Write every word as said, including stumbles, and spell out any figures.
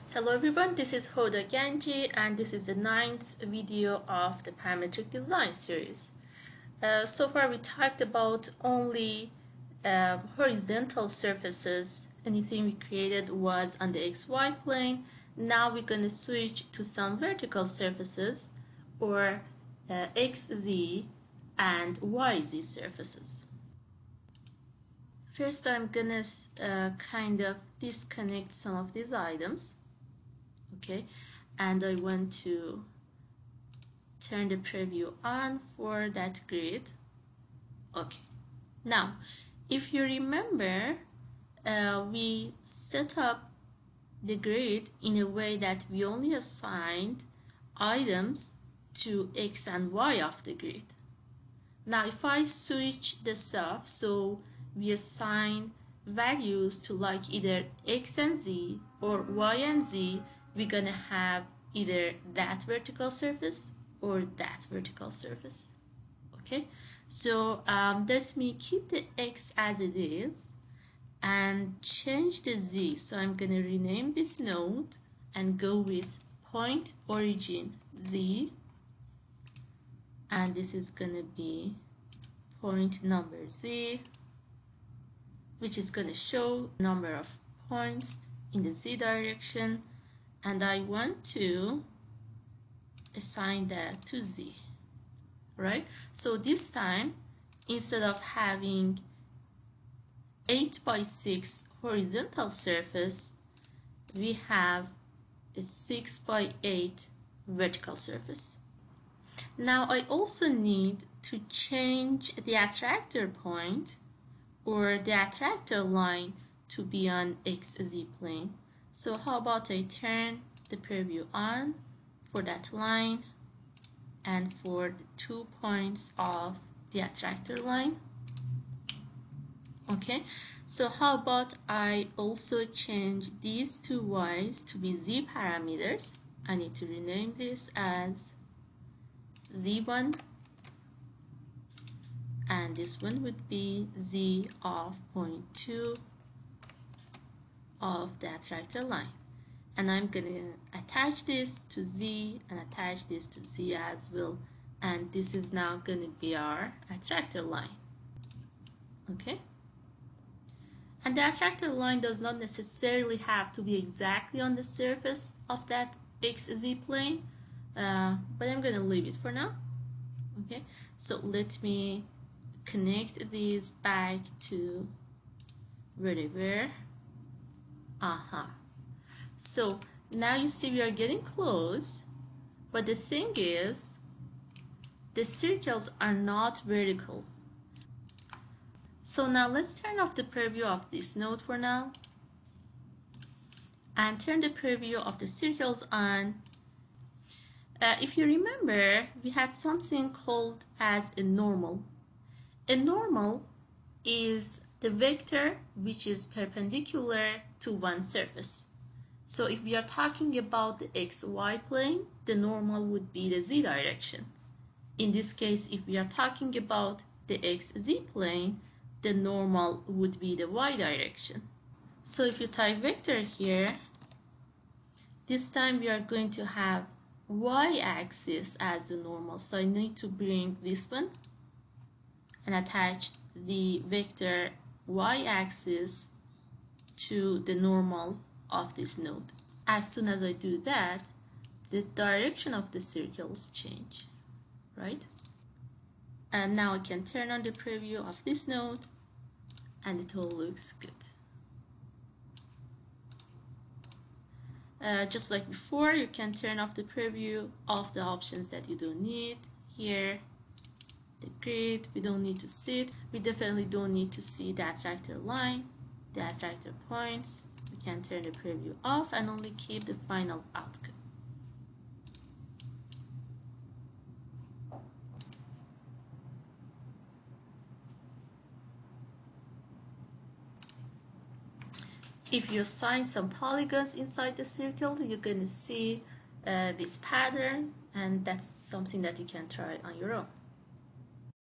Hello everyone, this is Hoda Ganji and this is the ninth video of the Parametric design series. Uh, so far we talked about only uh, horizontal surfaces. Anything we created was on the X Y plane. Now we're going to switch to some vertical surfaces or uh, X Z and Y Z surfaces. First I'm going to uh, kind of disconnect some of these items. Okay, and I want to turn the preview on for that grid. Okay, now if you remember, uh, we set up the grid in a way that we only assigned items to X and Y of the grid. Now if I switch this off, so we assign values to like either X and Z or Y and Z, we're gonna have either that vertical surface or that vertical surface. Okay, so um, let me keep the X as it is and change the Z. So I'm gonna rename this node and go with point origin Z, and this is gonna be point number Z, which is gonna show number of points in the Z direction. And I want to assign that to Z, right? So this time, instead of having eight by six horizontal surface, we have a six by eight vertical surface. Now I also need to change the attractor point or the attractor line to be on X Z plane. So how about I turn the preview on for that line and for the two points of the attractor line. Okay, so how about I also change these two Y's to be Z parameters. I need to rename this as Z one, and this one would be Z of point two of the attractor line, and I'm gonna attach this to Z and attach this to Z as well, and this is now gonna be our attractor line. Okay, and the attractor line does not necessarily have to be exactly on the surface of that X Z plane, uh, but I'm gonna leave it for now. Okay, so let me connect these back to where they were. Uh-huh. So now you see we are getting close, but the thing is the circles are not vertical. So now let's turn off the preview of this node for now and turn the preview of the circles on. Uh, if you remember, we had something called as a normal. A normal is the vector which is perpendicular to one surface. So if we are talking about the X Y plane, the normal would be the Z direction. In this case, if we are talking about the X Z plane, the normal would be the Y direction. So if you type vector here, this time we are going to have Y axis as the normal. So I need to bring this one and attach the vector Y axis to the normal of this node. As soon as I do that, the direction of the circles change, right? And now I can turn on the preview of this node and it all looks good. Uh, just like before, you can turn off the preview of the options that you don't need. Here, the grid, we don't need to see it. We definitely don't need to see the attractor line, the attractor points. We can turn the preview off and only keep the final outcome. If you assign some polygons inside the circle, you're going to see uh, this pattern, and that's something that you can try on your own.